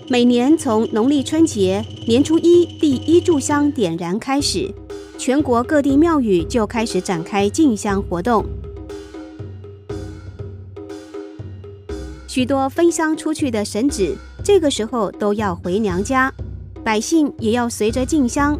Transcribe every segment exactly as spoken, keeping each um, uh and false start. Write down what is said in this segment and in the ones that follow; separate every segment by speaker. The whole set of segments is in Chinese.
Speaker 1: 每年从农历春节年初一第一炷香点燃开始，全国各地庙宇就开始展开进香活动。许多分香出去的神祇，这个时候都要回娘家，百姓也要随着进香。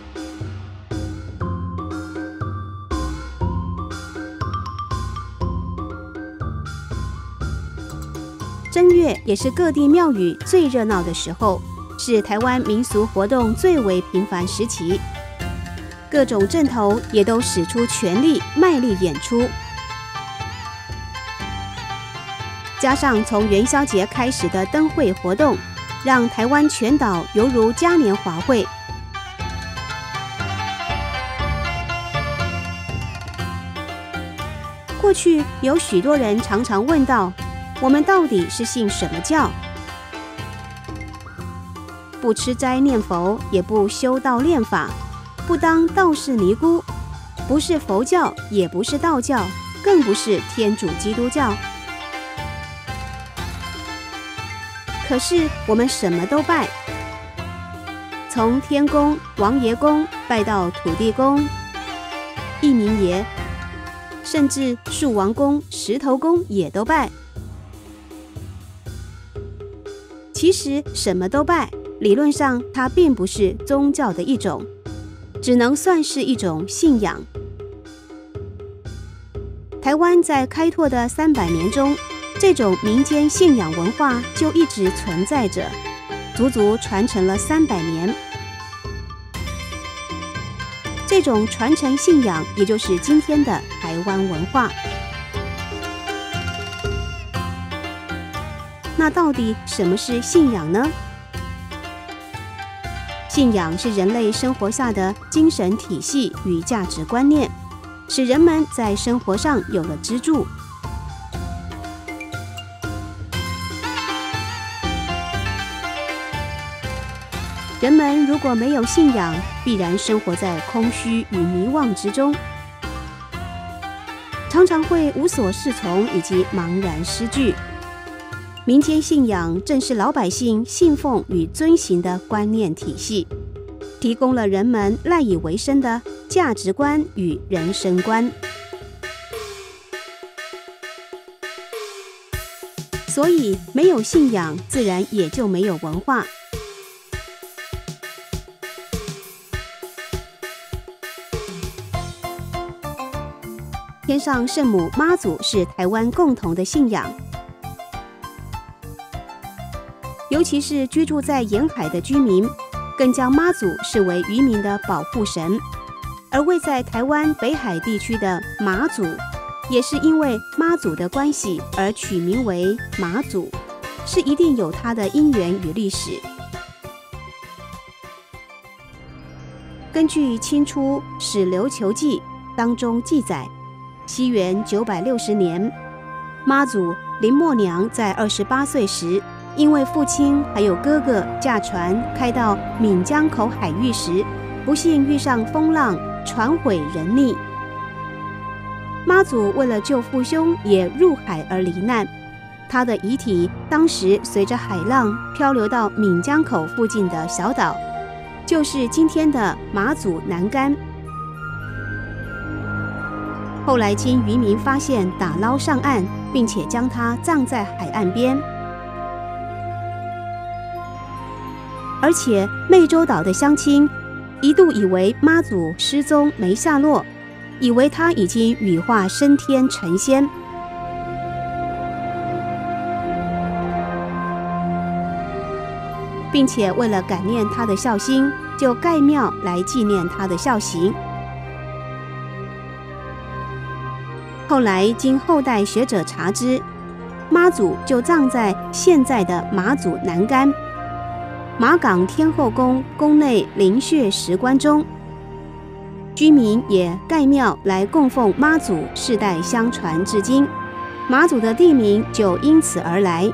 Speaker 1: 正月也是各地庙宇最热闹的时候，是台湾民俗活动最为频繁时期，各种阵头也都使出全力卖力演出。加上从元宵节开始的灯会活动，让台湾全岛犹如嘉年华会。过去有许多人常常问到，我们到底是信什么教？不吃斋念佛，也不修道练法，不当道士尼姑，不是佛教，也不是道教，更不是天主基督教。可是我们什么都拜，从天公、王爷公拜到土地公、义民爷，甚至树王公、石头公也都拜。其实什么都拜，理论上它并不是宗教的一种，只能算是一种信仰。台湾在开拓的三百年中，这种民间信仰文化就一直存在着，足足传承了三百年。这种传承信仰，也就是今天的台湾文化。那到底什么是信仰呢？信仰是人类生活下的精神体系与价值观念，使人们在生活上有了支柱。人们如果没有信仰，必然生活在空虚与迷惘之中，常常会无所适从以及茫然失据。民间信仰正是老百姓信奉与遵行的观念体系，提供了人们赖以为生的价值观与人生观。所以，没有信仰，自然也就没有文化。天上圣母妈祖是台湾共同的信仰，尤其是居住在沿海的居民，更将妈祖视为渔民的保护神。而位在台湾北海地区的马祖，也是因为妈祖的关系而取名为马祖，是一定有它的因缘与历史。根据《清初史琉球记》当中记载，西元九百六十年，妈祖林默娘在二十八岁时，因为父亲还有哥哥驾船开到闽江口海域时，不幸遇上风浪，船毁人溺。妈祖为了救父兄，也入海而罹难。他的遗体当时随着海浪漂流到闽江口附近的小岛，就是今天的马祖南竿。后来经渔民发现，打捞上岸，并且将他葬在海岸边。而且湄洲岛的乡亲一度以为妈祖失踪没下落，以为他已经羽化升天成仙。并且为了感念他的孝心，就盖庙来纪念他的孝行。后来经后代学者查知，妈祖就葬在现在的马祖南竿马港天后宫宫内灵穴石棺中，居民也盖庙来供奉妈祖，世代相传至今，马祖的地名就因此而来。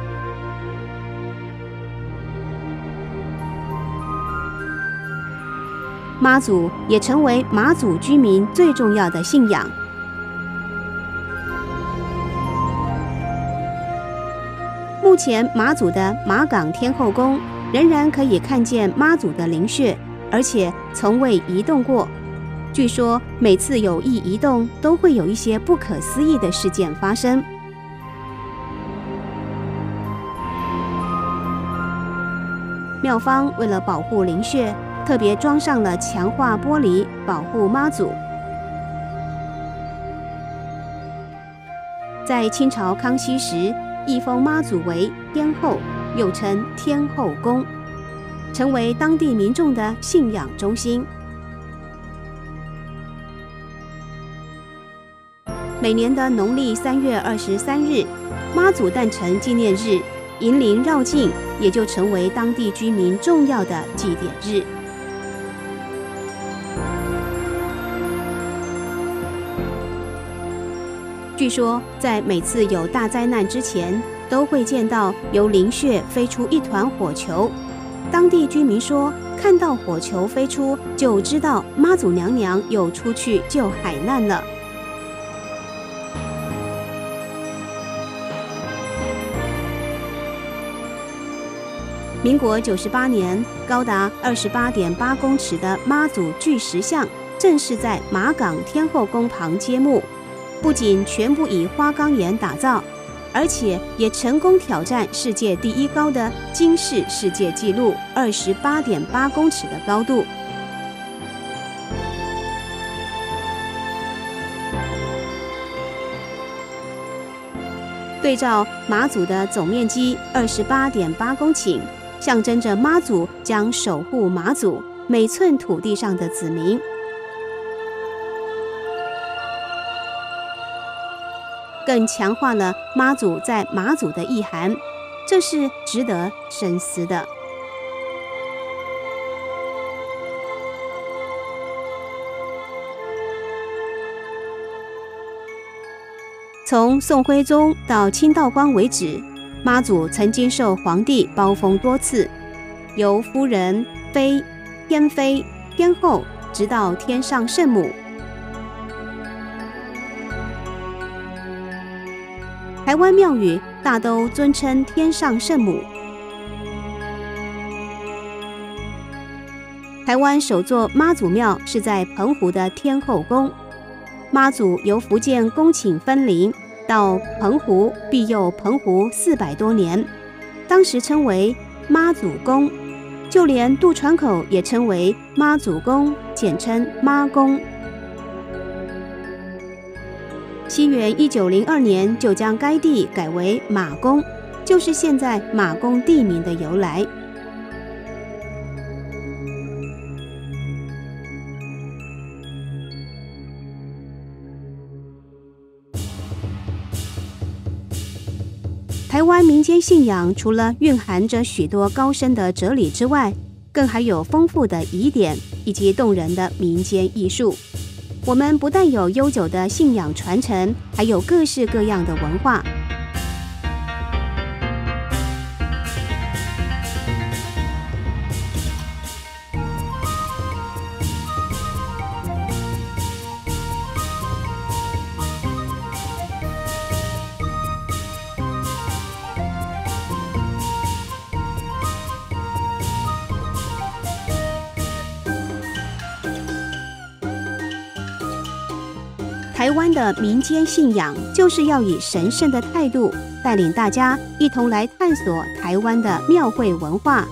Speaker 1: 妈祖也成为马祖居民最重要的信仰。目目前马祖的马港天后宫仍然可以看见妈祖的灵穴，而且从未移动过。据说每次有意移动，都会有一些不可思议的事件发生。庙方为了保护灵穴，特别装上了强化玻璃，保护妈祖。在清朝康熙时，一封妈祖为天后，又称天后宫，成为当地民众的信仰中心。每年的农历三月二十三日，妈祖诞辰纪念日，迎灵绕境也就成为当地居民重要的祭典日。据说，在每次有大灾难之前，都会见到由灵穴飞出一团火球。当地居民说，看到火球飞出，就知道妈祖娘娘又出去救海难了。民国九十八年，高达二十八点八公尺的妈祖巨石像正式在马港天后宫旁揭幕。不仅全部以花岗岩打造，而且也成功挑战世界第一高的金氏世界纪录二十八点八公尺的高度。对照马祖的总面积二十八点八公顷，象征着妈祖将守护马祖每寸土地上的子民。更强化了妈祖在马祖的意涵，这是值得深思的。从宋徽宗到清道光为止，妈祖曾经受皇帝包封多次，由夫人、妃、天妃、天后，直到天上圣母。台湾庙宇大都尊称天上圣母。台湾首座妈祖庙是在澎湖的天后宫。妈祖由福建恭请分灵到澎湖庇佑澎湖四百多年，当时称为妈祖宫，就连渡船口也称为妈祖宫，简称妈宫。西元一九零二年就将该地改为马公，就是现在马公地名的由来。台湾民间信仰除了蕴含着许多高深的哲理之外，更还有丰富的疑点以及动人的民间艺术。我们不但有悠久的信仰传承，还有各式各样的文化。台湾的民间信仰就是要以神圣的态度，带领大家一同来探索台湾的庙会文化。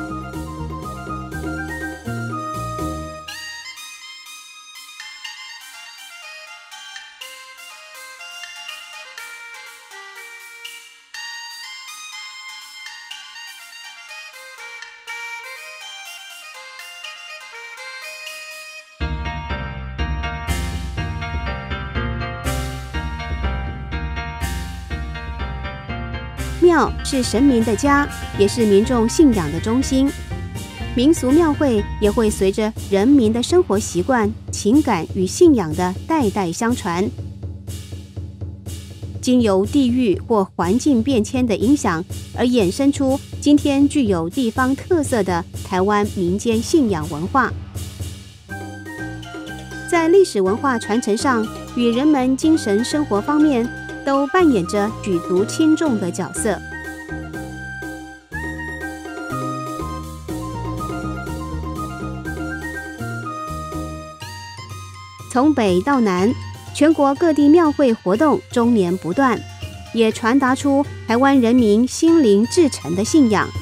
Speaker 1: 庙是神明的家，也是民众信仰的中心。民俗庙会也会随着人民的生活习惯、情感与信仰的代代相传，经由地域或环境变迁的影响，而衍生出今天具有地方特色的台湾民间信仰文化。在历史文化传承上，与人们精神生活方面都扮演着举足轻重的角色。 从北到南，全国各地庙会活动终年不断，也传达出台湾人民心灵至诚的信仰。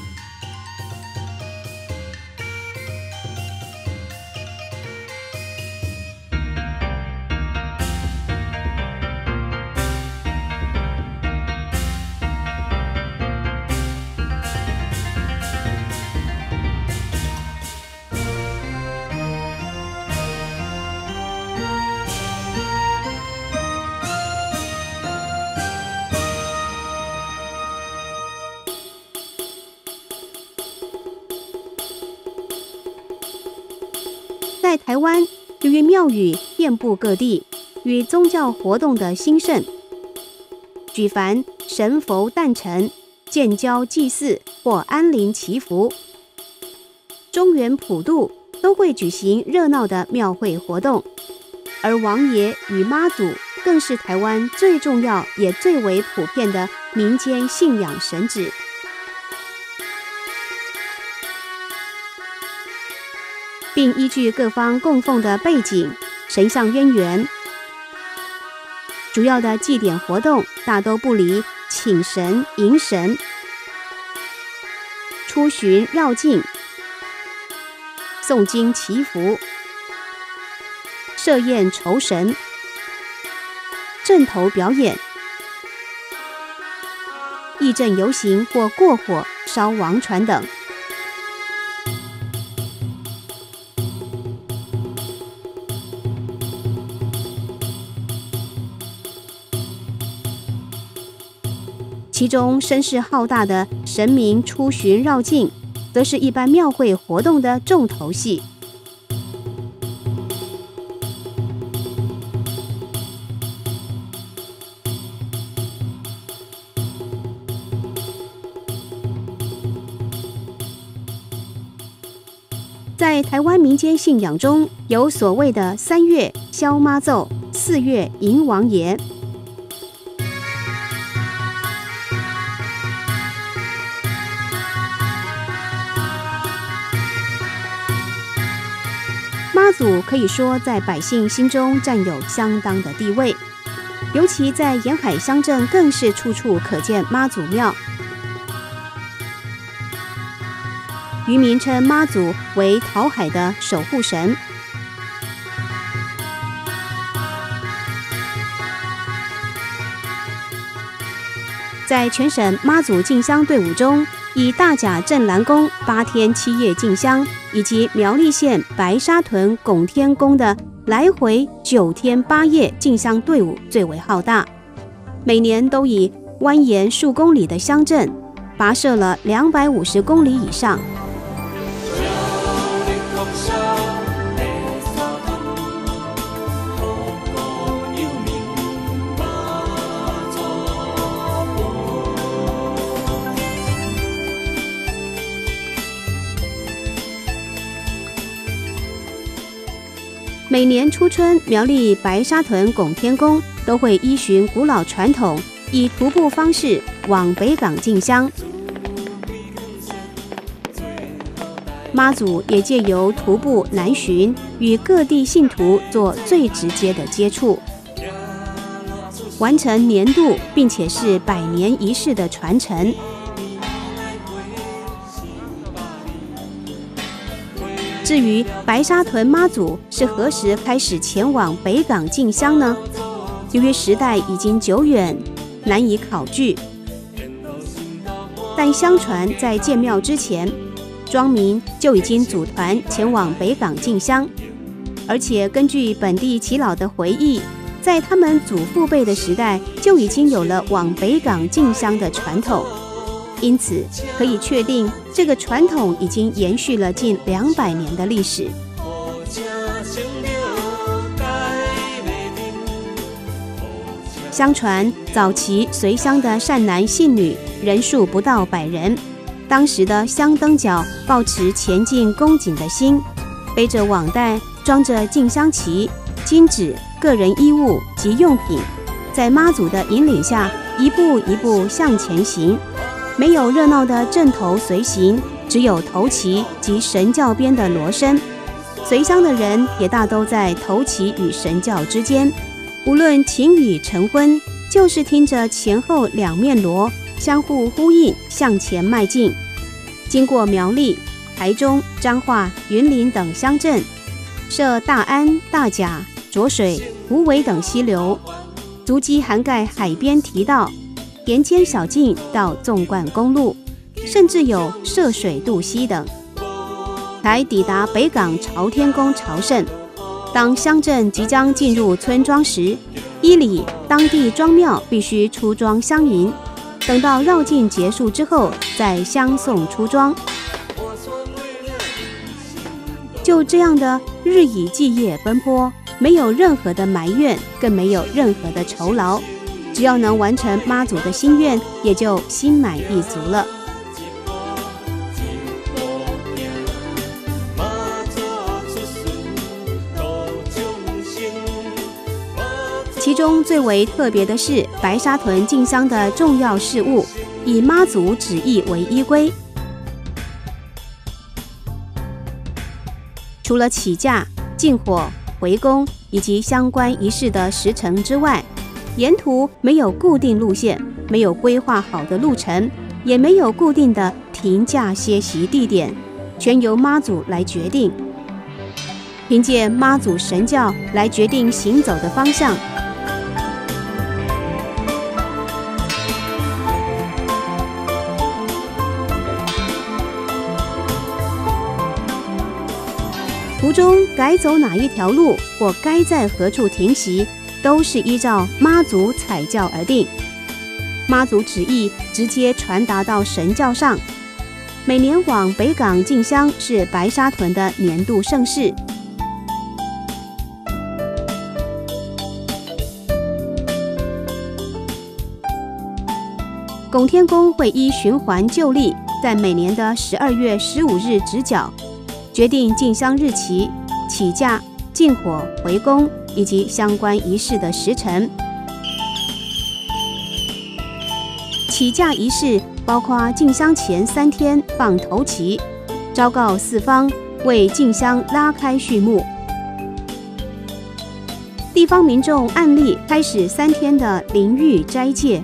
Speaker 1: 在台湾，由于庙宇遍布各地，与宗教活动的兴盛，举凡神佛诞辰、建交祭祀或安灵祈福、中元普渡，都会举行热闹的庙会活动。而王爷与妈祖更是台湾最重要也最为普遍的民间信仰神祇。并依据各方供奉的背景、神像渊源，主要的祭典活动大都不离请神、迎神、出巡绕境、诵经祈福、设宴酬神、阵头表演、义阵游行或过火烧王船等。其中声势浩大的神明出巡绕境，则是一般庙会活动的重头戏。在台湾民间信仰中，有所谓的三月消妈奏、四月迎王爷。妈祖可以说在百姓心中占有相当的地位，尤其在沿海乡镇更是处处可见妈祖庙。渔民称妈祖为讨海的守护神。在全省妈祖进香队伍中，以大甲镇澜宫八天七夜进香，以及苗栗县白沙屯拱天宫的来回九天八夜进香队伍最为浩大，每年都以蜿蜒数公里的乡镇跋涉了两百五十公里以上。每年初春，苗栗白沙屯拱天宫都会依循古老传统，以徒步方式往北港进香。妈祖也借由徒步南巡，与各地信徒做最直接的接触，完成年度并且是百年一世的传承。至于白沙屯妈祖是何时开始前往北港进香呢？由于时代已经久远，难以考据。但相传在建庙之前，庄民就已经组团前往北港进香，而且根据本地耆老的回忆，在他们祖父辈的时代就已经有了往北港进香的传统。因此，可以确定这个传统已经延续了近两百年的历史。相传早期随香的善男信女人数不到百人，当时的香灯脚抱持前进恭敬的心，背着网袋装着进香旗、金纸、个人衣物及用品，在妈祖的引领下一步一步向前行。没有热闹的阵头随行，只有头旗及神教编的锣声。 随乡的人也大都在头旗与神教之间，无论情侣成婚，就是听着前后两面锣相互呼应，向前迈进。经过苗栗、台中、彰化、云林等乡镇，涉大安、大甲、浊水、虎尾等溪流，足迹涵盖海边堤道、田间小径到纵贯公路，甚至有涉水渡溪等，才抵达北港朝天宫朝圣。当乡镇即将进入村庄时，依礼当地庄庙必须出庄相迎，等到绕境结束之后再相送出庄。就这样的日以继夜奔波，没有任何的埋怨，更没有任何的酬劳，只要能完成妈祖的心愿，也就心满意足了。其中最为特别的是白沙屯进香的重要事务，以妈祖旨意为依归。除了起驾、进火、回宫以及相关仪式的时程之外，沿途没有固定路线，没有规划好的路程，也没有固定的停驾歇息地点，全由妈祖来决定。凭借妈祖神教来决定行走的方向。途中改走哪一条路，或该在何处停息，都是依照妈祖彩教而定。妈祖旨意直接传达到神教上。每年往北港进香是白沙屯的年度盛事。拱天宫会依循环旧历，在每年的十二月十五日直角，决定进香日期、起驾、进火、回宫以及相关仪式的时辰。起驾仪式包括进香前三天放头旗，昭告四方，为进香拉开序幕。地方民众按例开始三天的灵浴斋戒，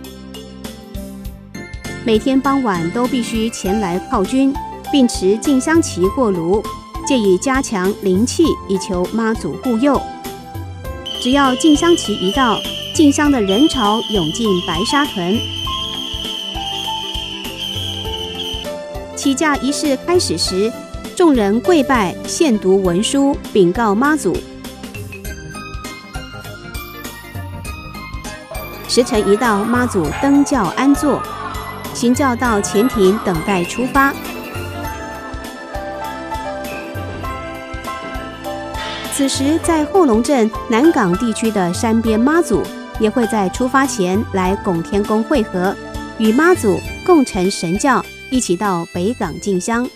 Speaker 1: 每天傍晚都必须前来犒军，并持进香旗过炉，借以加强灵气，以求妈祖护佑。只要进香旗一到，进香的人潮涌进白沙屯。起驾仪式开始时，众人跪拜，献读文书，禀告妈祖。时辰一到，妈祖登轿安坐，行轿到前庭等待出发。此时，在后龙镇南港地区的山边妈祖也会在出发前来拱天宫会合，与妈祖共成神教，一起到北港进香。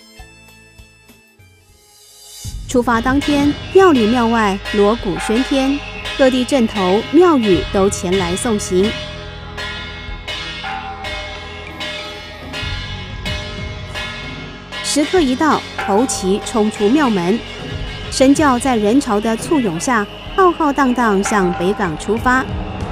Speaker 1: 出发当天，庙里庙外锣鼓喧天，各地镇头庙宇都前来送行。时刻一到，头旗冲出庙门，神教在人潮的簇拥下，浩浩荡荡向北港出发。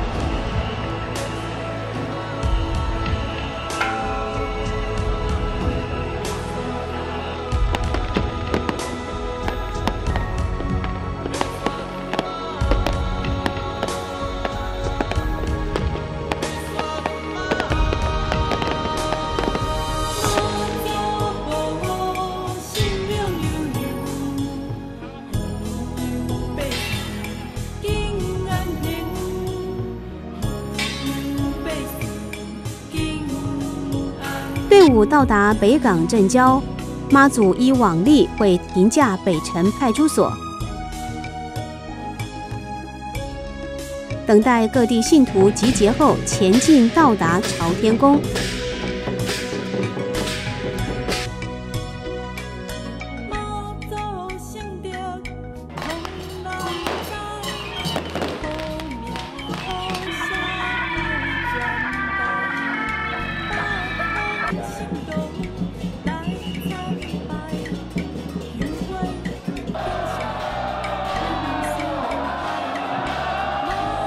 Speaker 1: 队伍到达北港镇郊，妈祖依往例会停驾北城派出所，等待各地信徒集结后前进到达朝天宫。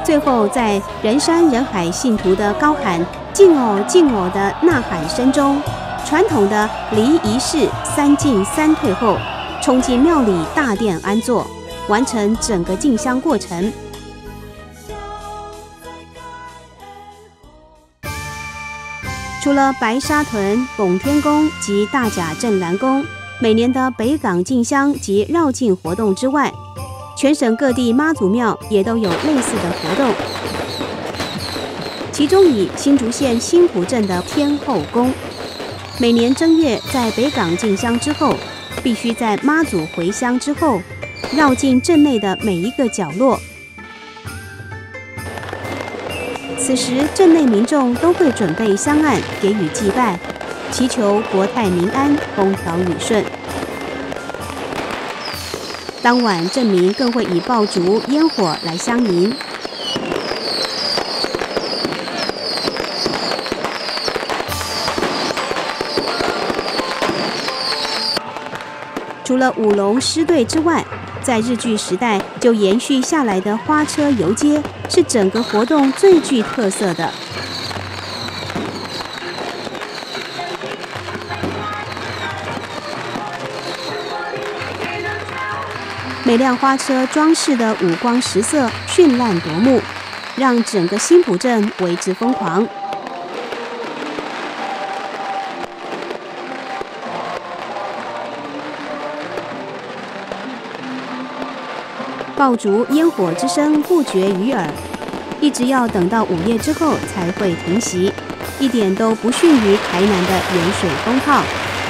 Speaker 1: 最后在人山人海信徒的高喊“敬偶敬偶”的呐喊声中，传统的礼仪式三进三退后，冲进庙里大殿安坐，完成整个进香过程。除了白沙屯、拱天宫及大甲镇澜宫每年的北港进香及绕境活动之外，全省各地妈祖庙也都有类似的活动。其中以新竹县新埔镇的天后宫，每年正月在北港进香之后，必须在妈祖回乡之后，绕进镇内的每一个角落。此时镇内民众都会准备香案给予祭拜，祈求国泰民安、风调雨顺。当晚镇民更会以爆竹、烟火来相迎。除了舞龙狮队之外，在日据时代就延续下来的花车游街，是整个活动最具特色的。每辆花车装饰的五光十色、绚烂夺目，让整个新埔镇为之疯狂。爆竹、烟火之声不绝于耳，一直要等到午夜之后才会停息，一点都不逊于台南的盐水风炮。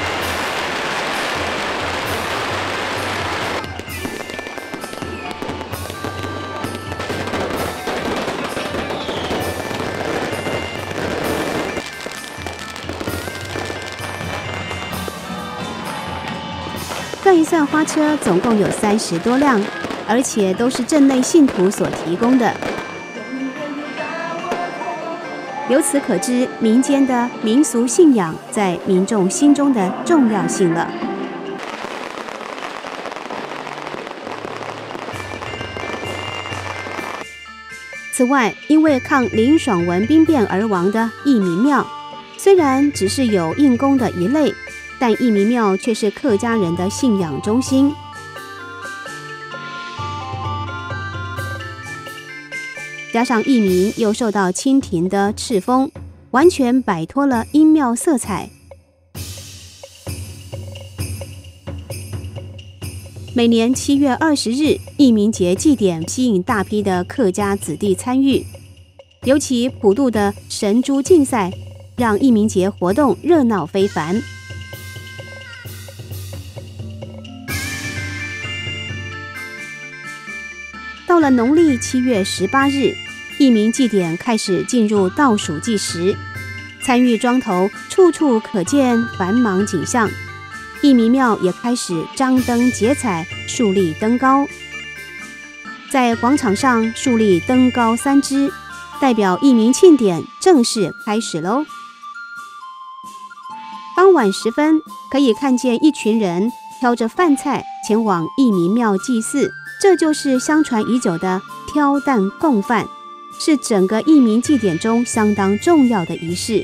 Speaker 1: 算一算，花车总共有三十多辆，而且都是镇内信徒所提供的。由此可知，民间的民俗信仰在民众心中的重要性了。此外，因为抗林爽文兵变而亡的义民庙，虽然只是有应公的一类，但义民庙却是客家人的信仰中心。加上义民又受到清廷的敕封，完全摆脱了阴庙色彩。每年七月二十日，义民节祭典吸引大批的客家子弟参与，尤其普渡的神猪竞赛，让义民节活动热闹非凡。到了农历七月十八日，义民祭典开始进入倒数计时，参与庄头处处可见繁忙景象。义民庙也开始张灯结彩，树立灯高，在广场上树立灯高三支，代表义民庆典正式开始喽。傍晚时分，可以看见一群人挑着饭菜前往义民庙祭祀，这就是相传已久的挑担供饭，是整个义民祭典中相当重要的仪式。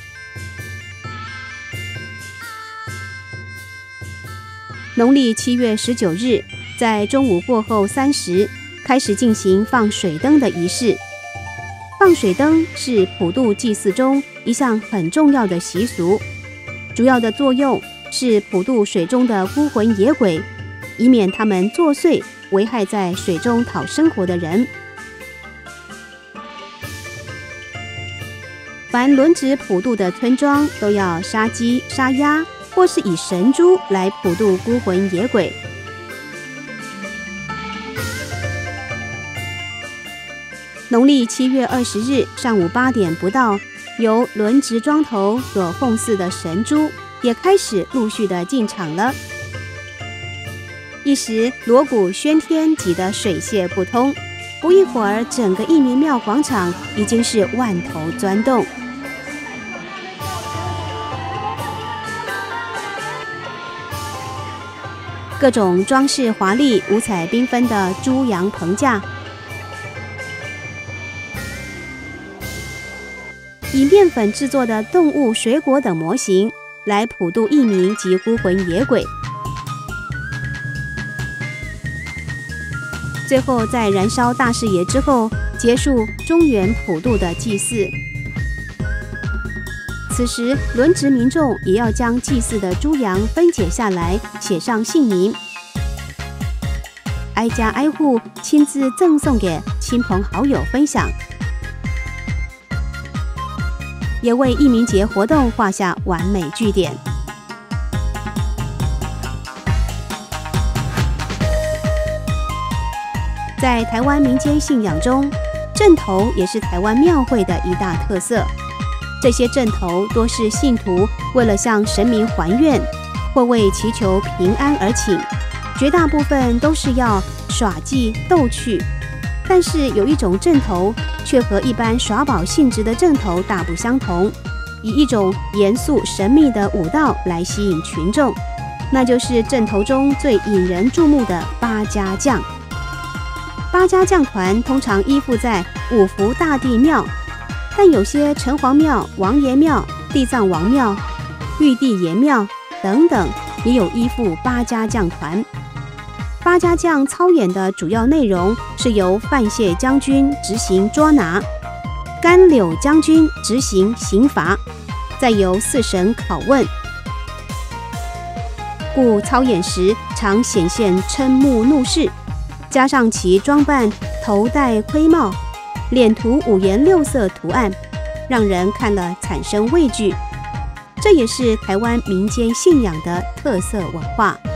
Speaker 1: 农历七月十九日，在中午过后三时，开始进行放水灯的仪式。放水灯是普渡祭祀中一项很重要的习俗，主要的作用是普渡水中的孤魂野鬼，以免他们作祟，危害在水中讨生活的人。凡轮值普渡的村庄，都要杀鸡杀鸭，或是以神猪来普渡孤魂野鬼。农历七月二十日上午八点不到，由轮值庄头所奉祀的神猪也开始陆续的进场了。一时锣鼓喧天，挤得水泄不通。不一会儿，整个义民庙广场已经是万头钻动。各种装饰华丽、五彩缤纷的猪羊棚架， 以面粉制作的动物、水果等模型来普渡异民及孤魂野鬼。最后在燃烧大视野之后，结束中元普渡的祭祀。此时轮值民众也要将祭祀的猪羊分解下来，写上姓名，挨家挨户亲自赠送给亲朋好友分享，也为义民节活动画下完美句点。在台湾民间信仰中，阵头也是台湾庙会的一大特色。这些阵头多是信徒为了向神明还愿，或为祈求平安而请，绝大部分都是要耍技逗趣。但是有一种阵头却和一般耍宝性质的阵头大不相同，以一种严肃神秘的舞蹈来吸引群众，那就是阵头中最引人注目的八家将。八家将团通常依附在五福大帝庙，但有些城隍庙、王爷庙、地藏王庙、玉帝爷庙等等也有依附八家将团。八家将操演的主要内容是由范谢将军执行捉拿，甘柳将军执行刑罚，再由四神拷问，故操演时常显现瞠目怒视，加上其装扮头戴盔帽，脸涂五颜六色图案，让人看了产生畏惧。这也是台湾民间信仰的特色文化。